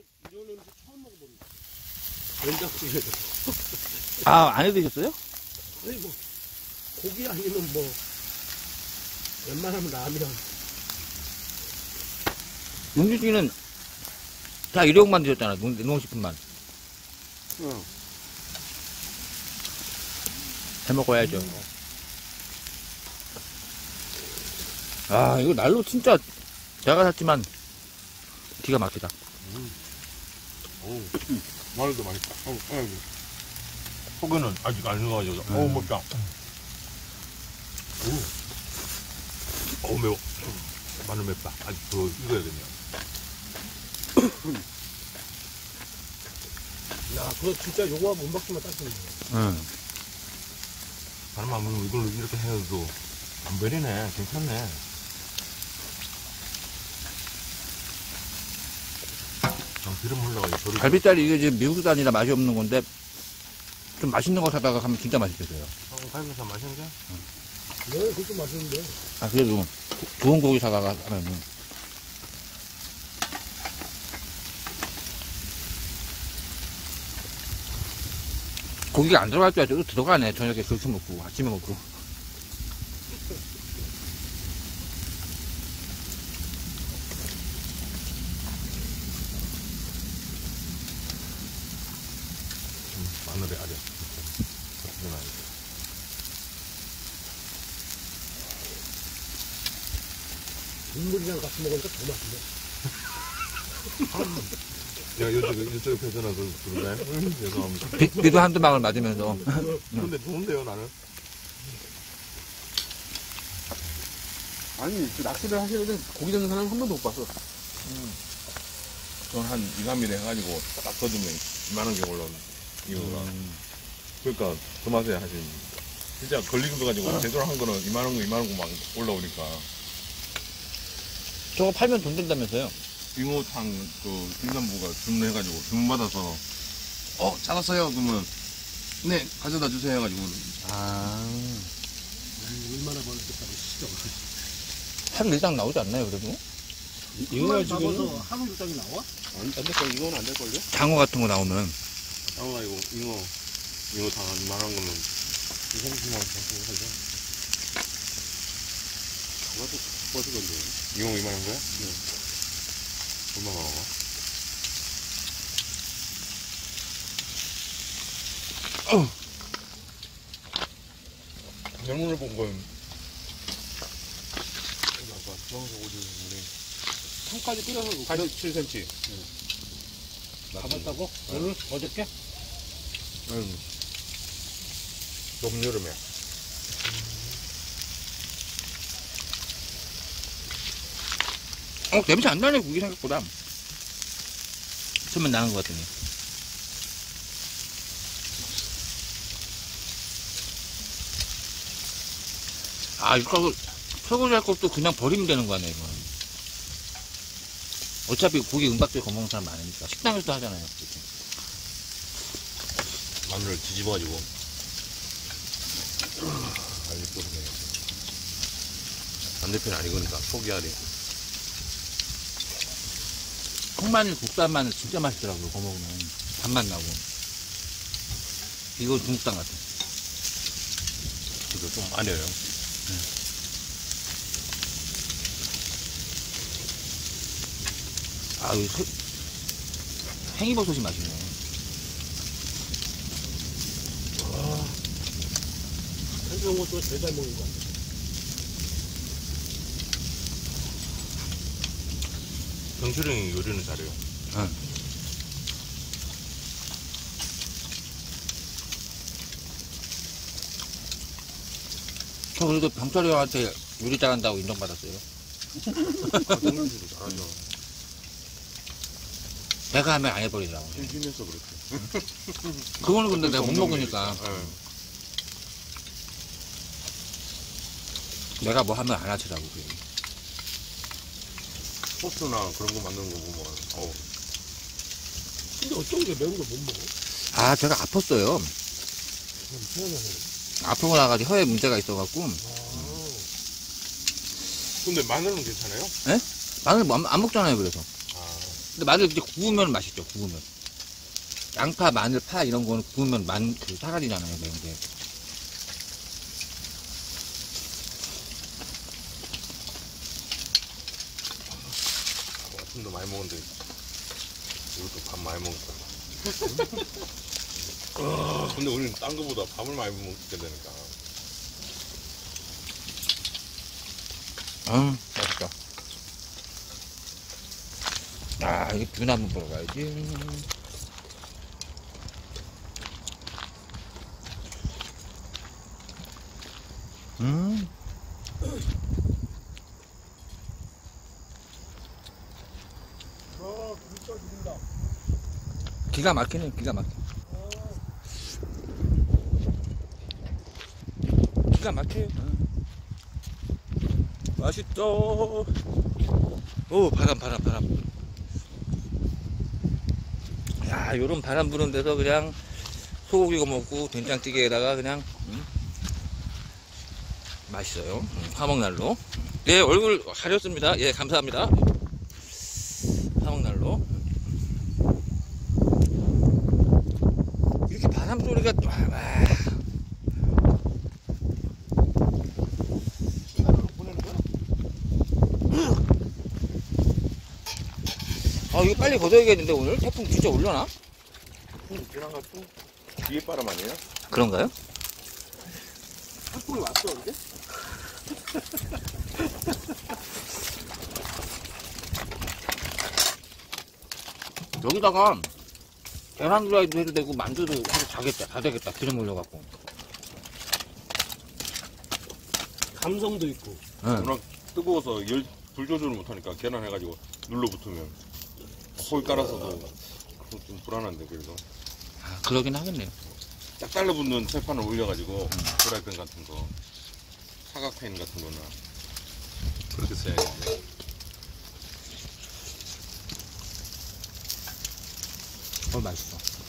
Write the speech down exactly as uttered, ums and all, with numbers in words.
이런 음식 처음 먹어보는 거야. 된장찌개도. 아, 안 해드셨어요? 아니, 뭐, 고기 아니면 뭐, 웬만하면 라면. 용진씨는 다 일회용만 드셨잖아, 농, 농식품만. 응. 잘 먹어야죠. 음. 아, 이거 날로 진짜 제가 샀지만 기가 막히다. 음. 오, 마늘도 맛있다. 어, 어, 속에는 아직 안 익어가지고. 음. 어우, 먹다. 오, 어우, 매워. 마늘 맵다. 아직 더 익어야겠네요. 야, 그거 진짜 요거하고 은박지만 따시는 거야. 응. 다른 마늘은 이걸로 이렇게 해도 안 베리네. 괜찮네. 좀 기름 흘러가지고. 갈비살이 이게 지금 미국산 아니라 맛이 없는 건데, 좀 맛있는 거 사다가 가면 진짜 맛있겠어요. 어, 갈비살 맛있는데? 응. 네, 그것도 맛있는데. 아, 그래도 좋은 고기 사다가 하면은. 고기가 안 들어갈 줄 알았더니 들어가네. 저녁에 그렇게 먹고, 아침에 먹고. 마늘에 아려. 국물이랑 같이 먹으니까 더 맛있네. 야, 이쪽에, 이쪽에 펴져나서 그러네. 음, 죄송합니다. 비, 비도 한두 방울 맞으면서. 근데 좋은데요, 나는? 아니, 그 낚시를 하시는 고기 잡는 사람 한 번도 못 봤어. 음. 저는 한 이, 삼 일에 해가지고 딱 거두면 이만한 게 올라오는 이유가. 음. 그러니까 그 맛에 하시는. 진짜 걸리는 거 가지고 제대로 한 거는 이만한 거, 이만한 거 막 올라오니까. 저거 팔면 돈 된다면서요? 빙어탕 그 김산부가 주문해가지고 주문받아서 어 찾았어요 그러면 네 가져다 주세요 해가지고 아. 얼마나 벌었겠다고 시죠. 하루 일당 나오지 않나요, 그래도? 이거가 지금 하루 일당이 나와? 안, 안 될걸, 이건 안 될걸요? 장어 같은 거 나오면. 장어 이거 잉어 잉어탕 이만한 거는 이, 삼십만 원 정도 하죠. 장어도 버스건데. 잉어 이만한 거야? 네. 얼마나 나와? 어. 영문을 본 건 아까 주황색 옷을 입는데 상까지 끓여서 팔십칠 센티미터. 가봤다고? 오늘? 어저께? 응. 너무 여름에. 어, 냄새 안 나네, 고기 생각보다. 처음엔 나는 것 같더니. 아, 이거, 설거지 할 것도 그냥 버리면 되는 거 아니야, 이거. 어차피 고기 은박지에 거먹는 사람 많으니까. 식당에서도 하잖아요. 그렇게. 마늘을 뒤집어가지고. 안 예쁘네. 반대편 안 익으니까 포기하래. 콩마늘, 국산 마늘 진짜 맛있더라고요, 거 먹으면. 단맛 나고. 이거 중국산 같아. 이거 좀 아려요. 네. 아, 이 새, 행이버섯이 맛있네. 와. 한쪽 것도 제일 잘 먹는 거 같아. 경철형이 요리는 잘해요. 응. 저 그래도 병철이 형한테 요리 잘한다고 인정받았어요. 경철이도 잘하죠. 내가 하면 안 해버리더라고. 심심해서 그렇지. 그거는 근데 내가 못 먹으니까. 네. 내가 뭐 하면 안 하더라고. 그게. 소스나 그런 거 만드는 거 보면, 어 근데 어쩜 이게 매운 걸 못 먹어? 아, 제가 아팠어요. 그럼 태어나서. 아프고 나가지고 혀에 문제가 있어갖고. 아. 근데 마늘은 괜찮아요? 마늘 뭐 안, 안 먹잖아요, 그래서. 아, 근데 마늘 이제 구우면 맛있죠, 구우면. 양파, 마늘, 파 이런 거는 구우면 만, 그 사라지잖아요, 매운 게. 아침도 많이 먹었는데 이것도 밥 많이 먹었다. 근데 우리는 딴 거보다 밥을 많이 먹게 되니까. 음, 맛있다. 아, 이게 뷰나 한번 보러 가야지. 음. 기가 막히네, 기가 막혀. 기가 막혀요. 맛있다. 오, 바람, 바람, 바람. 야, 요런 바람 부는 데서 그냥 소고기 구워 먹고 된장찌개에다가 그냥, 음? 맛있어요. 음, 화목난로. 예, 얼굴 가렸습니다. 예, 감사합니다. 화목난로. 이렇게 바람 소리가, 와, 와. 아, 이거 빨리 걷어야겠는데, 오늘? 태풍 진짜 올려나? 지난 같은 뒤에 바람 아니에요? 그런가요? 태풍이 왔어, 이제? 여기다가 계란 후라이도 해도 되고 만두도 해도 자겠다, 다 되겠다. 기름 올려갖고. 감성도 있고. 응. 워낙 뜨거워서 열, 불 조절을 못하니까 계란 해가지고 눌러 붙으면 거기 깔아서도 그거 좀 불안한데 그래서 아, 그러긴 하겠네요. 딱 달라붙는 철판을 올려가지고 프라이팬 같은 거 사각팬 같은 거나 그렇게 써야겠네. 어, 맛있어.